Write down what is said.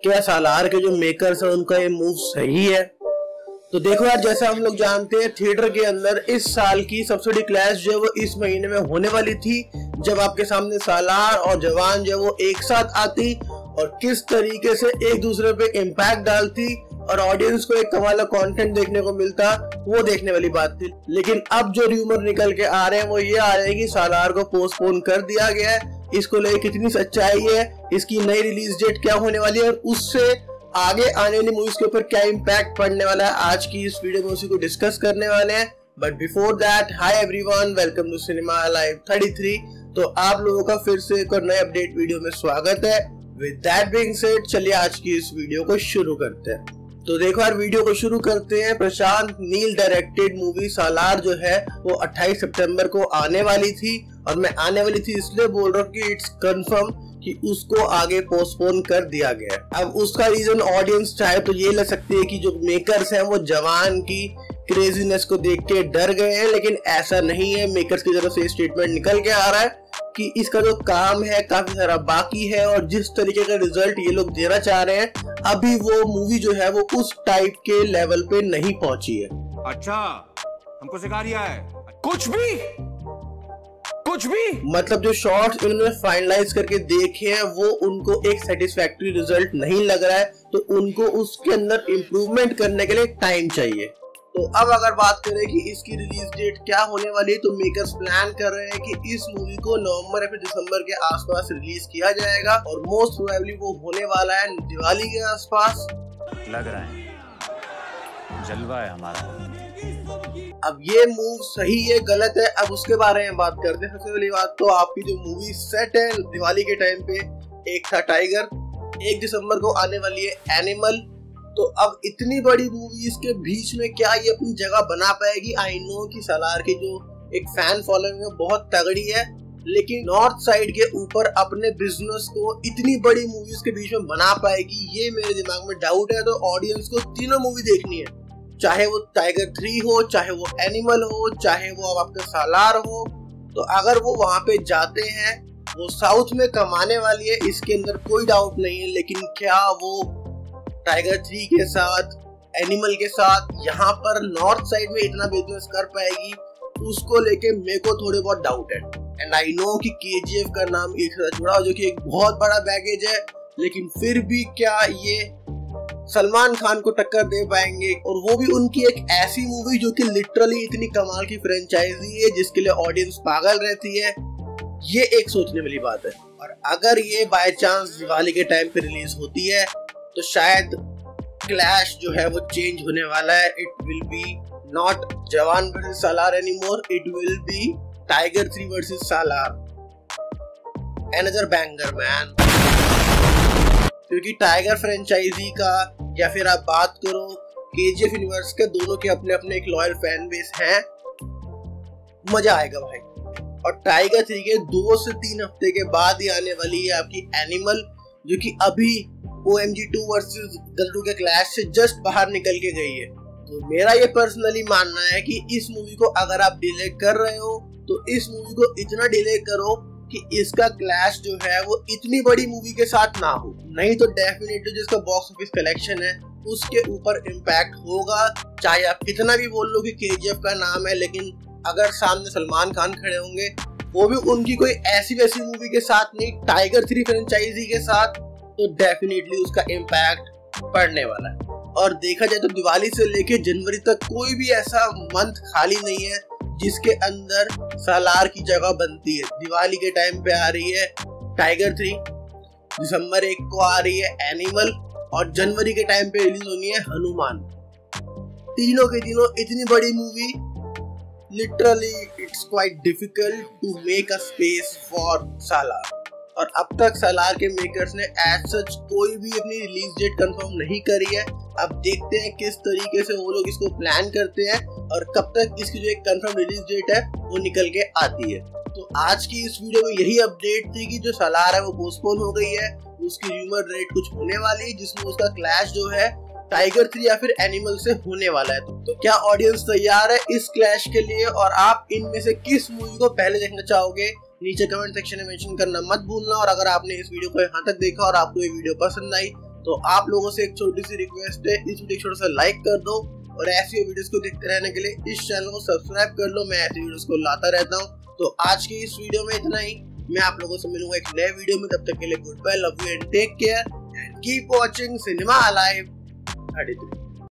क्या सालार के जो मेकर्स हैं उनका ये मूव सही है? तो देखो यार, जैसा हम लोग जानते हैं थिएटर के अंदर इस साल की सबसे बड़ी क्लैश जो है वो इस महीने में होने वाली थी, जब आपके सामने सालार और जवान जो है वो एक साथ आती और किस तरीके से एक दूसरे पे इम्पैक्ट डालती और ऑडियंस को एक कमाल का कंटेंट देखने को मिलता, वो देखने वाली बात थी। लेकिन अब जो र्यूमर निकल के आ रहे हैं वो ये आ रहे हैं कि सालार को पोस्टपोन कर दिया गया है। इसको लेकर कितनी सच्चाई है, इसकी नई रिलीज डेट क्या होने वाली है और उससे आगे आने वाली मूवीज के ऊपर क्या इम्पैक्ट पड़ने वाला है, आज की इस वीडियो में उसी को डिस्कस करने वाले हैं। But before that, hi everyone, welcome to cinema live 33। तो आप लोगों का फिर से एक और नए अपडेट वीडियो में स्वागत है। विद दैट बीइंग सेड, चलिए आज की इस वीडियो को शुरू करते हैं। तो देखो यार, वीडियो को शुरू करते हैं। प्रशांत नील डायरेक्टेड मूवी सालार जो है वो 28 सितंबर को आने वाली थी, और मैं आने वाली थी इसलिए बोल रहा हूँ कि इट्स कंफर्म कि उसको आगे पोस्टपोन कर दिया गया। अब उसका रीजन ऑडियंस चाहे तो ये ले सकती है कि जो मेकर्स हैं वो जवान की क्रेजीनेस को देख के डर गए हैं, लेकिन ऐसा नहीं है। मेकर्स की तरफ से स्टेटमेंट निकल के आ रहा है कि इसका जो काम है काफी सारा बाकी है, और जिस तरीके का रिजल्ट ये लोग देना चाह रहे हैं अभी वो मूवी जो है वो उस टाइप के लेवल पे नहीं पहुंची है। अच्छा, हमको सिखा रिया है कुछ भी मतलब जो शॉट्स इन्होंने फाइनलाइज करके देखे हैं वो उनको एक सेटिस्फैक्टरी रिजल्ट नहीं लग रहा है, तो उनको उसके अंदर इम्प्रूवमेंट करने के लिए टाइम चाहिए। तो अब अगर बात करें कि इसकी रिलीज डेट क्या होने वाली है, तो मेकर्स प्लान कर रहे हैं कि इस मूवी को नवंबर या फिर दिसंबर के आसपास रिलीज किया जाएगा, और मोस्ट प्रोबेबली वो होने वाला है दिवाली के आसपास। लग रहा है जलवा है हमारा। अब ये मूव सही है गलत है, अब उसके बारे में बात करते हैं। सबसे पहली बात तो आपकी जो मूवी सेट है दिवाली के टाइम पे, एक था टाइगर, 1 दिसंबर को आने वाली है एनिमल। तो अब इतनी बड़ी मूवीज के बीच में क्या ये अपनी जगह बना पाएगी? आई नो कि सालार की जो एक फैन फॉलोइंग है बहुत तगड़ी है, लेकिन नॉर्थ साइड के ऊपर अपने बिजनेस को इतनी बड़ी मूवीज के बीच में बना पाएगी, ये मेरे दिमाग में डाउट है। तो ऑडियंस को तीनों मूवी देखनी है, चाहे वो टाइगर 3 हो, चाहे वो एनिमल हो, चाहे वो अब आपका सालार हो। तो अगर वो वहां पे जाते हैं, वो साउथ में कमाने वाली है, इसके अंदर कोई डाउट नहीं है, लेकिन क्या वो टाइगर 3 के साथ, एनिमल के साथ यहाँ पर नॉर्थ साइड में इतना बिजनेस कर पाएगी, उसको लेके मेरे को थोड़े बहुत डाउट है। एंड आई नो कि KGF का नाम एक साथ जुड़ा, जो कि एक बहुत बड़ा बैगेज है, लेकिन फिर भी क्या ये सलमान खान को टक्कर दे पाएंगे? और वो भी उनकी एक ऐसी मूवी जो कि लिटरली इतनी कमाल की फ्रेंचाइजी है जिसके लिए ऑडियंस पागल रहती है। ये एक सोचने वाली बात है। और अगर ये बाय चांस दिवाली के टाइम पे रिलीज होती है तो शायद क्लैश जो है वो चेंज होने वाला है। It will be not Jawan versus Salaar anymore, it will be Tiger 3 versus Salaar. Another banger man. क्योंकि टाइगर फ्रेंचाइजी का या फिर आप बात करो KGF यूनिवर्स के, दोनों के अपने अपने एक लॉयल फैन बेस हैं। मजा आएगा भाई। और टाइगर 3 के 2 से 3 हफ्ते के बाद ही आने वाली है आपकी एनिमल, जो कि अभी OMG 2 वर्सेस गल्लू के क्लैश से जस्ट बाहर निकल के गई है। तो मेरा ये पर्सनली मानना है कि इस मूवी को अगर आप डिले कर रहे हो तो इस मूवी को इतना डिले करो कि इसका क्लैश जो है वो इतनी बड़ी मूवी के साथ ना हो, नहीं तो डेफिनेटली जिसका बॉक्स ऑफिस कलेक्शन है उसके ऊपर इम्पैक्ट होगा। चाहे आप कितना भी बोल लो कि KGF का नाम है, लेकिन अगर सामने सलमान खान खड़े होंगे, वो भी उनकी कोई ऐसी वैसी मूवी के साथ नहीं, टाइगर 3 फ्रेंचाइजी के साथ, तो डेफिनेटली उसका इम्पैक्ट पड़ने वाला है। और देखा जाए तो दिवाली से लेके जनवरी तक कोई भी ऐसा मंथ खाली नहीं है जिसके अंदर सालार की जगह बनती है। दिवाली के टाइम पे आ रही है टाइगर 3, दिसंबर 1 को आ रही है एनिमल, और जनवरी के टाइम पे रिलीज होनी है हनुमान। तीनों के तीनों इतनी बड़ी movie, literally it's quite difficult to make a space for Salaar. और अब तक सालार के मेकर्स ने एज सच कोई भी अपनी रिलीज डेट कंफर्म नहीं करी है। अब देखते हैं किस तरीके से वो लोग इसको प्लान करते हैं और कब तक इसकी जो एक कंफर्म रिलीज डेट है वो निकल के आती है। तो आज की इस वीडियो में यही अपडेट थी कि जो सालार है वो पोस्टपोन हो गई है, उसकी र्यूमर डेट कुछ होने वाली है जिसमें उसका क्लैश जो है टाइगर 3 या फिर एनिमल से होने वाला है। तो क्या ऑडियंस तैयार है इस क्लैश के लिए, और आप इनमें से किस मूवी को पहले देखना चाहोगे? नीचे कमेंट सेक्शन में मेंशन करना मत भूलना। और अगर आपने इस वीडियो को यहाँ तक देखा और आपको ये वीडियो पसंद आई तो आप लोगों से एक छोटी सी रिक्वेस्ट है, इस वीडियो को छोटा सा लाइक कर दो और ऐसी वीडियोस को देखते रहने के लिए इस चैनल को सब्सक्राइब कर लो। मैं ऐसी वीडियोस को लाता रहता हूँ। तो आज की इस वीडियो में इतना ही। मैं आप लोगों से मिलूंगा एक नए वीडियो में। तब तक के लिए goodbye, love you and take care and keep watching cinema alive 33।